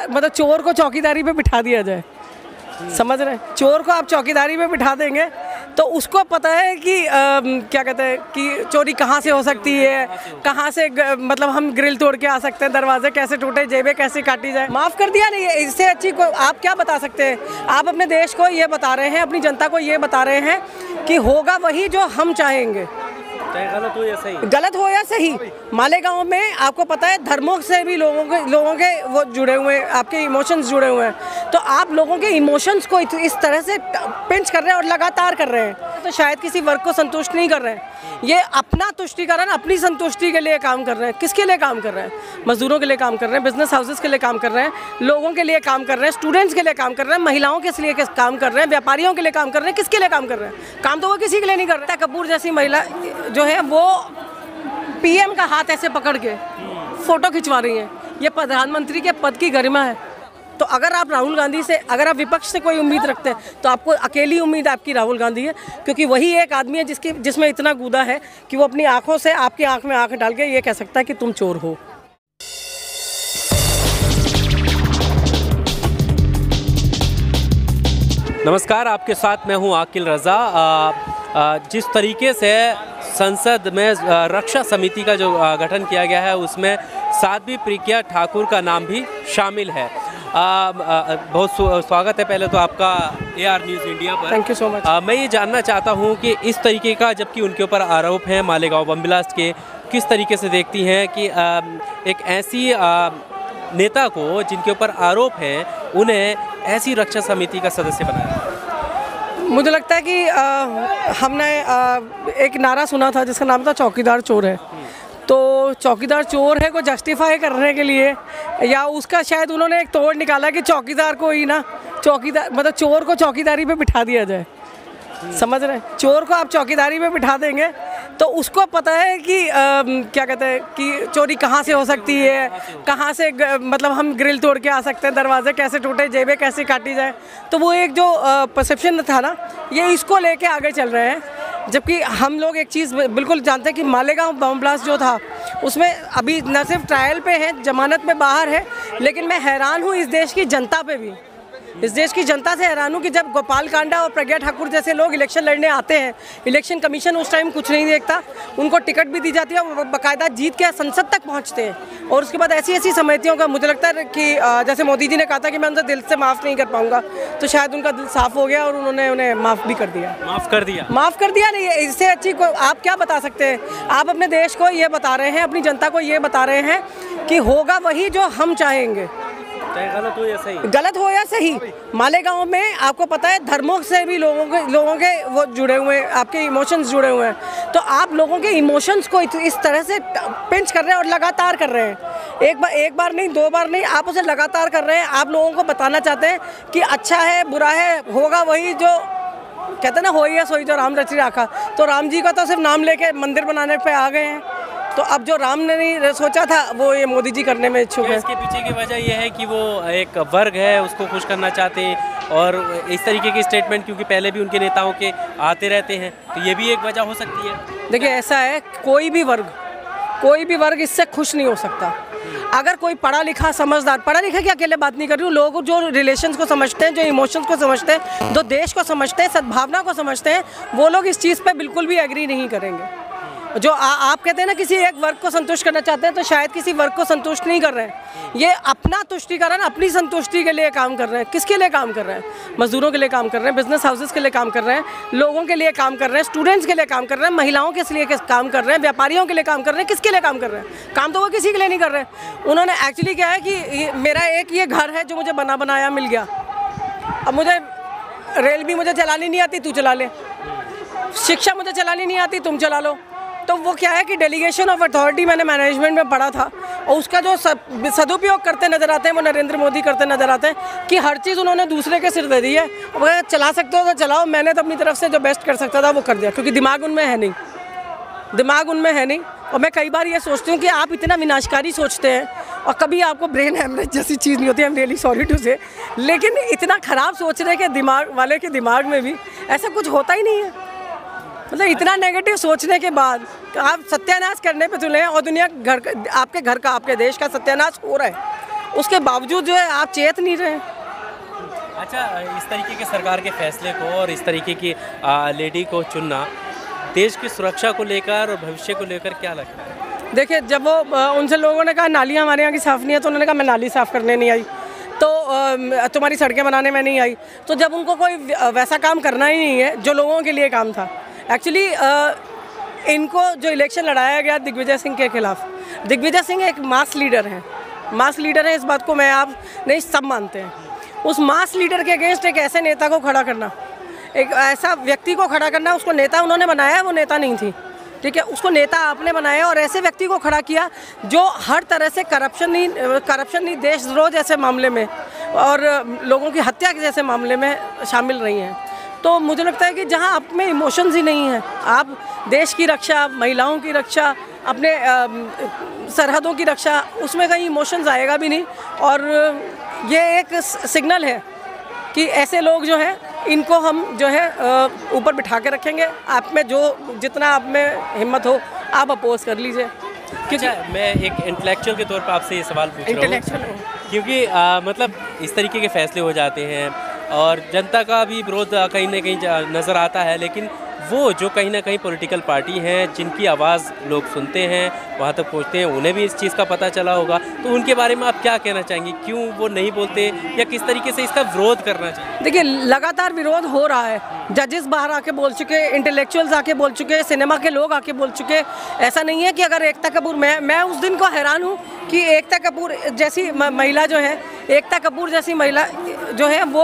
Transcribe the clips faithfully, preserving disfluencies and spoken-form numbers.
मतलब चोर को चौकीदारी पे बिठा दिया जाए, समझ रहे हैं? चोर को आप चौकीदारी पे बिठा देंगे तो उसको पता है कि आ, क्या कहते हैं कि चोरी कहाँ से हो सकती है, कहाँ से ग, मतलब हम ग्रिल तोड़ के आ सकते हैं, दरवाजे कैसे टूटे, जेबें कैसे काटी जाए। माफ़ कर दिया नहीं, इससे अच्छी को आप क्या बता सकते हैं? आप अपने देश को ये बता रहे हैं, अपनी जनता को ये बता रहे हैं कि होगा वही जो हम चाहेंगे, गलत हो या सही, गलत हो या सही। मालेगांव में आपको पता है धर्मों से भी लोगों के लोगों के वो जुड़े हुए हैं, आपके इमोशंस जुड़े हुए हैं, तो आप लोगों के इमोशंस को इस तरह से पिंच कर रहे हैं और लगातार कर रहे हैं, तो शायद किसी वर्ग को संतुष्ट नहीं कर रहे हैं। ये अपना तुष्टिकरण, अपनी संतुष्टि के लिए काम कर रहे हैं। किसके लिए काम कर रहे हैं? मजदूरों के लिए काम कर रहे हैं, बिजनेस हाउसेस के लिए काम कर रहे हैं, लोगों के लिए काम कर रहे हैं, स्टूडेंट्स के लिए काम कर रहे हैं, महिलाओं के लिए काम कर रहे हैं, व्यापारियों के लिए काम कर रहे हैं। किसके लिए काम कर रहे हैं? काम तो वो किसी के लिए नहीं कर रहे। कपूर जैसी महिला जो है वो पीएम का हाथ ऐसे पकड़ के फोटो खिंचवा रही हैं। ये प्रधानमंत्री के पद की गरिमा है। तो अगर आप राहुल गांधी से, अगर आप विपक्ष से कोई उम्मीद रखते हैं तो आपको अकेली उम्मीद आपकी राहुल गांधी है, क्योंकि वही एक आदमी है जिसकी जिसमें इतना गूदा है कि वो अपनी आंखों से आपकी आंख में आंख डाल के ये कह सकता है कि तुम चोर हो। नमस्कार, आपके साथ मैं हूं आकिल रज़ा। आ, आ, जिस तरीके से संसद में रक्षा समिति का जो गठन किया गया है उसमें साध्वी प्रज्ञा ठाकुर का नाम भी शामिल है। आ, आ, बहुत स्वागत है पहले तो आपका ए आर न्यूज़ इंडिया पर। Thank you so much. मैं ये जानना चाहता हूँ कि इस तरीके का, जबकि उनके ऊपर आरोप हैं मालेगांव बम ब्लास्ट के, किस तरीके से देखती हैं कि आ, एक ऐसी आ, नेता को जिनके ऊपर आरोप हैं उन्हें ऐसी रक्षा समिति का सदस्य बनाया? मुझे लगता है कि आ, हमने आ, एक नारा सुना था जिसका नाम था चौकीदार चोर है। तो चौकीदार चोर है को जस्टिफाई करने के लिए, या उसका शायद उन्होंने एक तोड़ निकाला कि चौकीदार को ही ना चौकीदार मतलब चोर को चौकीदारी पे बिठा दिया जाए, समझ रहे हैं? चोर को आप चौकीदारी पे बिठा देंगे तो उसको पता है कि आ, क्या कहते हैं कि चोरी कहाँ से हो सकती है, कहाँ से ग, मतलब हम ग्रिल तोड़ के आ सकते हैं, दरवाजे कैसे टूटे, जेबें कैसे काटी जाए। तो वो एक जो परसेप्शन था ना, ये इसको लेके आगे चल रहे हैं। जबकि हम लोग एक चीज़ बिल्कुल जानते हैं कि मालेगांव बम ब्लास्ट जो था उसमें अभी न सिर्फ ट्रायल पे है, जमानत में बाहर है, लेकिन मैं हैरान हूँ इस देश की जनता पे भी, इस देश की जनता से हैरान हूँ कि जब गोपाल कांडा और प्रज्ञा ठाकुर जैसे लोग इलेक्शन लड़ने आते हैं, इलेक्शन कमीशन उस टाइम कुछ नहीं देखता, उनको टिकट भी दी जाती है, वो बाकायदा जीत के संसद तक पहुँचते हैं। और उसके बाद ऐसी ऐसी समितियों का मुझे लगता है कि जैसे मोदी जी ने कहा था कि मैं उनसे दिल से माफ़ नहीं कर पाऊँगा, तो शायद उनका दिल साफ़ हो गया और उन्होंने उन्हें माफ़ भी कर दिया। माफ़ कर दिया माफ़ कर दिया नहीं, इससे अच्छी को आप क्या बता सकते हैं? आप अपने देश को ये बता रहे हैं, अपनी जनता को ये बता रहे हैं कि होगा वही जो हम चाहेंगे, गलत हो या सही, गलत हो या सही। मालेगांव में आपको पता है धर्मों से भी लोगों के लोगों के वो जुड़े हुए हैं, आपके इमोशंस जुड़े हुए हैं, तो आप लोगों के इमोशंस को इस तरह से पिंच कर रहे हैं और लगातार कर रहे हैं। एक बार एक बार नहीं, दो बार नहीं, आप उसे लगातार कर रहे हैं। आप लोगों को बताना चाहते हैं कि अच्छा है, बुरा है, होगा वही जो कहते हैं ना, हो या सोई जो राम रचि राखा। तो राम जी का तो सिर्फ नाम लेके मंदिर बनाने पे आ गए हैं, तो अब जो राम ने नहीं सोचा था वो ये मोदी जी करने में इच्छुक है। इसके पीछे की वजह यह है कि वो एक वर्ग है, उसको खुश करना चाहते हैं, और इस तरीके के स्टेटमेंट क्योंकि पहले भी उनके नेताओं के आते रहते हैं, तो ये भी एक वजह हो सकती है। देखिए ऐसा है, कोई भी वर्ग कोई भी वर्ग इससे खुश नहीं हो सकता। अगर कोई पढ़ा लिखा समझदार, पढ़ा लिखा की अकेले बात नहीं कर रही हूँ, लोग जो रिलेशंस को समझते हैं, जो इमोशंस को समझते हैं, जो देश को समझते हैं, सद्भावना को समझते हैं, वो लोग इस चीज़ पे बिल्कुल भी एग्री नहीं करेंगे। जो आ, आप कहते हैं ना किसी एक वर्ग को संतुष्ट करना चाहते हैं, तो शायद किसी वर्ग को संतुष्ट नहीं कर रहे हैं। ये अपना तुष्टिकरण, अपनी संतुष्टि के लिए काम कर रहे हैं। किसके लिए काम कर रहे हैं? मजदूरों के लिए काम कर रहे हैं, बिजनेस हाउसेस के लिए काम कर रहे हैं, लोगों के लिए काम कर रहे हैं, स्टूडेंट्स के लिए काम कर रहे हैं, महिलाओं के लिए काम कर रहे हैं, व्यापारियों के लिए काम कर रहे हैं। किसके लिए काम कर रहे हैं? काम तो वो किसी के लिए नहीं कर रहे हैं। उन्होंने एक्चुअली क्या है कि मेरा एक ये घर है जो मुझे बना बनाया मिल गया, अब मुझे रेल भी मुझे चलानी नहीं आती, तू चला ले, शिक्षा मुझे चलानी नहीं आती, तुम चला लो। तो वो क्या है कि डेलीगेशन ऑफ अथॉरिटी मैंने मैनेजमेंट में पढ़ा था, और उसका जो सदुपयोग करते नजर आते हैं वो नरेंद्र मोदी करते नजर आते हैं कि हर चीज़ उन्होंने दूसरे के सिर दे दी है। अगर चला सकते हो तो चलाओ, मैंने तो अपनी तरफ से जो बेस्ट कर सकता था वो कर दिया, क्योंकि दिमाग उनमें है नहीं, दिमाग उनमें है नहीं। और मैं कई बार ये सोचती हूँ कि आप इतना विनाशकारी सोचते हैं और कभी आपको ब्रेन हेमरेज जैसी चीज़ नहीं होती, I am really sorry to say, लेकिन इतना ख़राब सोचने के दिमाग वाले के दिमाग में भी ऐसा कुछ होता ही नहीं है। मतलब इतना नेगेटिव सोचने के बाद आप सत्यानाश करने पे तुले हैं, और दुनिया घर आपके घर का, आपके देश का सत्यानाश हो रहा है। उसके बावजूद जो है आप चेत नहीं रहे। अच्छा, इस तरीके के सरकार के फैसले को और इस तरीके की आ, लेडी को चुनना देश की सुरक्षा को लेकर और भविष्य को लेकर क्या लगता है? देखिए, जब वो उनसे लोगों ने कहा नालियाँ हमारे यहाँ की साफ़ नहीं है, तो उन्होंने कहा मैं नाली साफ़ करने नहीं आई, तो तुम्हारी सड़कें बनाने में नहीं आई। तो जब उनको कोई वैसा काम करना ही नहीं है जो लोगों के लिए काम था। एक्चुअली इनको जो इलेक्शन लड़ाया गया दिग्विजय सिंह के खिलाफ, दिग्विजय सिंह एक मास लीडर हैं, मास लीडर है, इस बात को मैं आप नहीं सब मानते हैं। उस मास लीडर के अगेंस्ट एक ऐसे नेता को खड़ा करना, एक ऐसा व्यक्ति को खड़ा करना, उसको नेता उन्होंने बनाया, वो नेता नहीं थी, ठीक है, उसको नेता आपने बनाया और ऐसे व्यक्ति को खड़ा किया जो हर तरह से करप्शन नहीं करप्शन नहीं देशद्रोह जैसे मामले में और लोगों की हत्या के जैसे मामले में शामिल रही हैं। तो मुझे लगता है कि जहां आप में इमोशंस ही नहीं है, आप देश की रक्षा, महिलाओं की रक्षा, अपने सरहदों की रक्षा, उसमें कहीं इमोशंस आएगा भी नहीं। और ये एक सिग्नल है कि ऐसे लोग जो हैं इनको हम जो है ऊपर बिठा के रखेंगे। आप में जो जितना आप में हिम्मत हो आप अपोज कर लीजिए। क्योंकि अच्छा, मैं एक इंटेलेक्चुअल के तौर पर आपसे ये सवाल पूछ रहा हूँ क्योंकि आ, मतलब इस तरीके के फैसले हो जाते हैं और जनता का भी विरोध कहीं ना कहीं नज़र आता है, लेकिन वो जो कहीं ना कहीं पॉलिटिकल पार्टी हैं जिनकी आवाज़ लोग सुनते हैं, वहाँ तक पहुँचते हैं, उन्हें भी इस चीज़ का पता चला होगा, तो उनके बारे में आप क्या कहना चाहेंगे? क्यों वो नहीं बोलते या किस तरीके से इसका विरोध करना चाहिए? देखिए, लगातार विरोध हो रहा है, जजेस बाहर आके बोल चुके, इंटेलेक्चुअल्स आके बोल चुके, सिनेमा के लोग आके बोल चुके। ऐसा नहीं है कि अगर एकता कपूर, मैं मैं उस दिन को हैरान हूँ कि एकता कपूर जैसी महिला जो है, एकता कपूर जैसी महिला जो है वो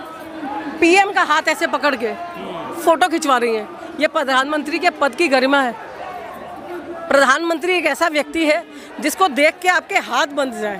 पीएम का हाथ ऐसे पकड़ के फोटो खिंचवा रही हैं। ये प्रधानमंत्री के पद की गरिमा है। प्रधानमंत्री एक ऐसा व्यक्ति है जिसको देख के आपके हाथ बंध जाए।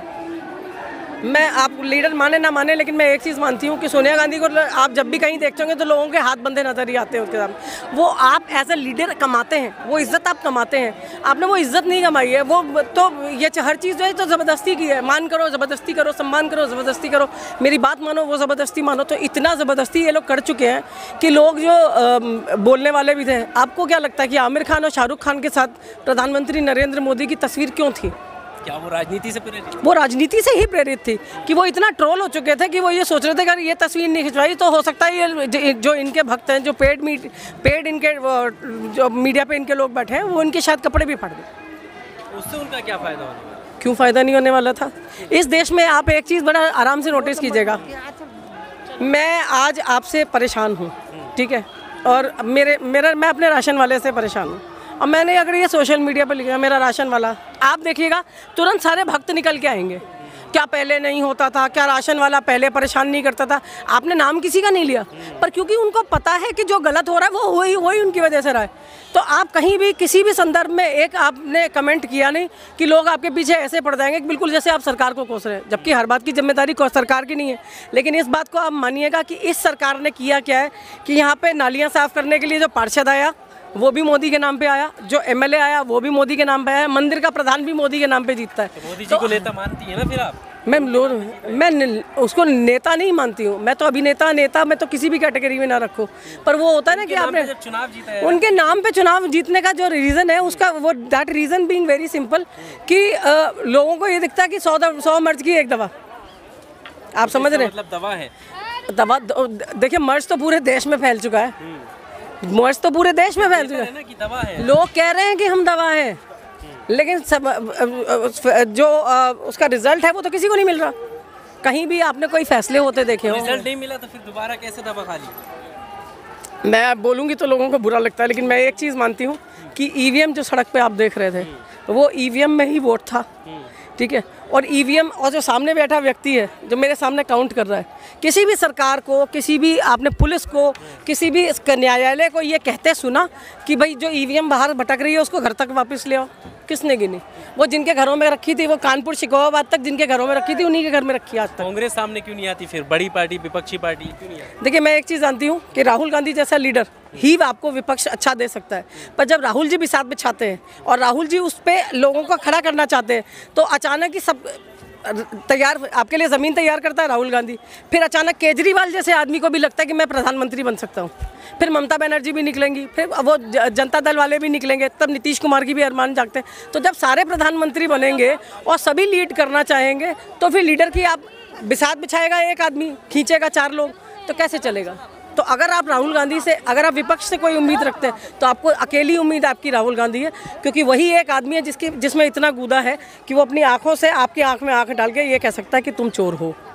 मैं आप लीडर माने ना माने, लेकिन मैं एक चीज़ मानती हूँ कि सोनिया गांधी को आप जब भी कहीं देखते होंगे तो लोगों के हाथ बंधे नजर ही आते हैं उसके सामने। वो आप एज ए लीडर कमाते हैं, वो इज्जत आप कमाते हैं, आपने वो इज्जत नहीं कमाई है। वो तो ये हर चीज़ जो है तो ज़बरदस्ती की है, मान करो ज़बरदस्ती करो, सम्मान करो ज़बरदस्ती करो, मेरी बात मानो वो ज़बरदस्ती मानो। तो इतना ज़बरदस्ती ये लोग कर चुके हैं कि लोग जो आ, बोलने वाले भी थे। आपको क्या लगता है कि आमिर खान और शाहरुख खान के साथ प्रधानमंत्री नरेंद्र मोदी की तस्वीर क्यों थी? क्या वो राजनीति से प्रेरित? वो राजनीति से ही प्रेरित थी कि वो इतना ट्रोल हो चुके थे कि वो ये सोच रहे थे कि अगर ये तस्वीर नहीं खिंचवाई तो हो सकता है ये जो इनके भक्त हैं, जो पेड मीड पेड इनके जो मीडिया पे इनके लोग बैठे हैं, वो इनके शायद कपड़े भी फाड़ दें। उससे उनका क्या फ़ायदा होने वाला? क्यों फ़ायदा नहीं होने वाला था? इस देश में आप एक चीज़ बड़ा आराम से नोटिस कीजिएगा, मैं आज आपसे परेशान हूँ, ठीक है, और मेरे मेरा मैं अपने राशन वाले से परेशान हूँ। अब मैंने अगर ये सोशल मीडिया पर लिखा मेरा राशन वाला, आप देखिएगा तुरंत सारे भक्त निकल के आएंगे। क्या पहले नहीं होता था? क्या राशन वाला पहले परेशान नहीं करता था? आपने नाम किसी का नहीं लिया, पर क्योंकि उनको पता है कि जो गलत हो रहा है वो वही वही उनकी वजह से रहा है। तो आप कहीं भी किसी भी संदर्भ में एक आपने कमेंट किया नहीं कि लोग आपके पीछे ऐसे पड़ जाएंगे बिल्कुल जैसे आप सरकार को कोस रहे हैं, जबकि हर बात की जिम्मेदारी सरकार की नहीं है। लेकिन इस बात को आप मानिएगा कि इस सरकार ने किया क्या है कि यहाँ पर नालियाँ साफ़ करने के लिए जो पार्षद आया वो भी मोदी के नाम पे आया, जो एमएलए आया वो भी मोदी के नाम पे आया, मंदिर का प्रधान भी मोदी के नाम पे जीतता है। तो मोदी जी तो, को नेता मानती है ना फिर आप? मैं लो मैं उसको नेता नहीं मानती हूँ, मैं तो अभिनेता नेता मैं तो किसी भी कैटेगरी में ना रखूँ। पर वो होता है ना कि आपने जब चुनाव जीता है, उनके नाम पे चुनाव जीतने का जो रीज़न है उसका वो that reason being very simple कि आ, लोगों को ये दिखता है कि सौ सौ मर्ज की एक दवा। आप समझ रहे हैं? मतलब दवा है, दवा। देखिए, मर्ज तो पूरे देश में फैल चुका है, मर्ज तो पूरे देश में फैल चुका है। कि दवा है। लोग कह रहे हैं कि हम दवा हैं, लेकिन सब जो उसका रिजल्ट है वो तो किसी को नहीं मिल रहा। कहीं भी आपने कोई फैसले होते देखे हो? रिजल्ट नहीं मिला तो फिर दोबारा कैसे दवा खा ली? मैं बोलूँगी तो लोगों को बुरा लगता है, लेकिन मैं एक चीज़ मानती हूँ कि ईवीएम जो सड़क पे आप देख रहे थे वो ईवीएम में ही वोट था, ठीक है। और ईवीएम और जो सामने बैठा व्यक्ति है जो मेरे सामने काउंट कर रहा है, किसी भी सरकार को, किसी भी आपने पुलिस को, किसी भी न्यायालय को ये कहते सुना कि भाई जो ईवीएम बाहर भटक रही है उसको घर तक वापस ले आओ? किसने गिनी? वो जिनके घरों में रखी थी, वो कानपुर शिकोहाबाद तक जिनके घरों में रखी थी उन्हीं के घर में रखी आज तक। कांग्रेस सामने क्यों नहीं आती फिर? बड़ी पार्टी, विपक्षी पार्टी क्यों नहीं आती? देखिए, मैं एक चीज़ जानती हूँ कि राहुल गांधी जैसा लीडर ही आपको विपक्ष अच्छा दे सकता है, पर जब राहुल जी भी साथ में चाहते हैं और राहुल जी उस पर लोगों को खड़ा करना चाहते हैं तो अचानक ही सब तैयार, आपके लिए ज़मीन तैयार करता है राहुल गांधी। फिर अचानक केजरीवाल जैसे आदमी को भी लगता है कि मैं प्रधानमंत्री बन सकता हूँ। फिर ममता बनर्जी भी निकलेंगी, फिर वो जनता दल वाले भी निकलेंगे, तब नीतीश कुमार की भी अरमान जागते हैं। तो जब सारे प्रधानमंत्री बनेंगे और सभी लीड करना चाहेंगे, तो फिर लीडर की आप बिसात बिछाएगा एक आदमी, खींचेगा चार लोग, तो कैसे चलेगा? तो अगर आप राहुल गांधी से, अगर आप विपक्ष से कोई उम्मीद रखते हैं, तो आपको अकेली उम्मीद आपकी राहुल गांधी है, क्योंकि वही एक आदमी है जिसकी जिसमें इतना गूदा है कि वो अपनी आंखों से आपकी आंख में आंख डाल के ये कह सकता है कि तुम चोर हो।